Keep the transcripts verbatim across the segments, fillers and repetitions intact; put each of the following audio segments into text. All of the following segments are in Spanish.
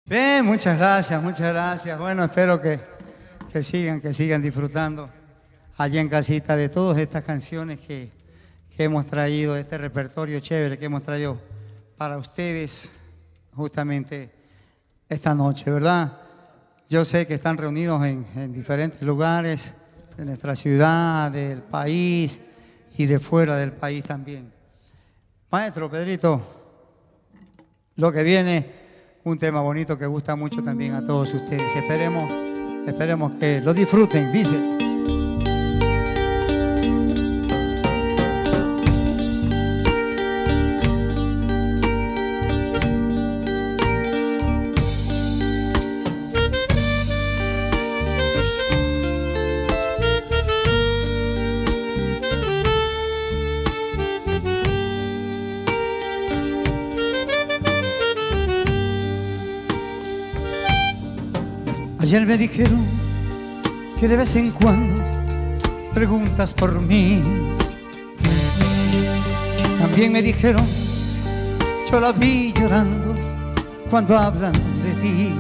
Bien, muchas gracias, muchas gracias. Bueno, espero que, que sigan, que sigan disfrutando allá en casita de todas estas canciones que, que hemos traído, este repertorio chévere que hemos traído para ustedes justamente esta noche, ¿verdad? Yo sé que están reunidos en, en diferentes lugares de nuestra ciudad, del país y de fuera del país también. Maestro Pedrito, lo que viene, un tema bonito que gusta mucho también a todos ustedes. Esperemos, esperemos que lo disfruten, dice. Ayer me dijeron que de vez en cuando preguntas por mí. También me dijeron, yo la vi llorando cuando hablan de ti.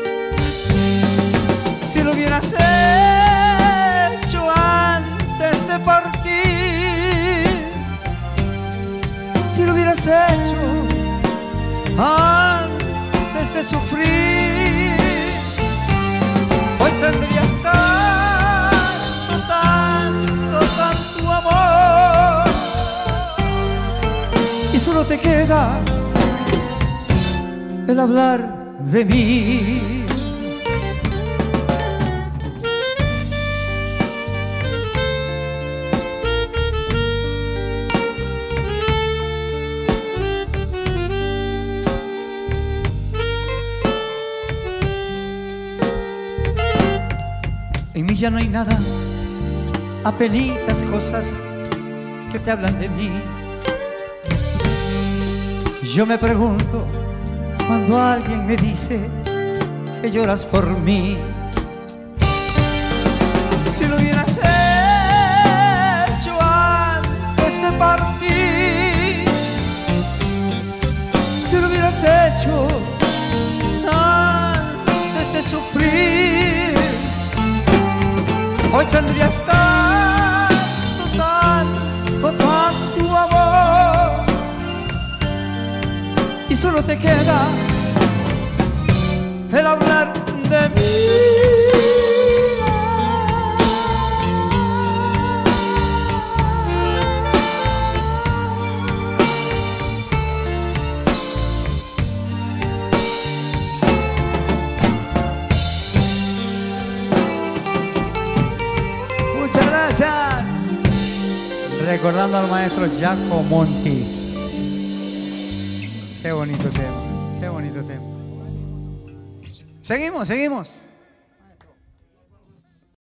Si lo hubieras hecho antes de partir, si lo hubieras hecho antes de sufrir, hoy tendrías tanto, tanto, tanto amor, y solo te queda el hablar de mí. En mí ya no hay nada, apenitas cosas que te hablan de mí. Yo me pregunto cuando alguien me dice que lloras por mí. Si lo hubieras hecho antes de partir, si lo hubieras hecho antes de sufrir, hoy tendrías tanto, tanto, tanto amor, y solo te queda el hablar de mí. Gracias. Recordando al maestro Giacomo Monti. Qué bonito tema, qué bonito tema. Seguimos, seguimos.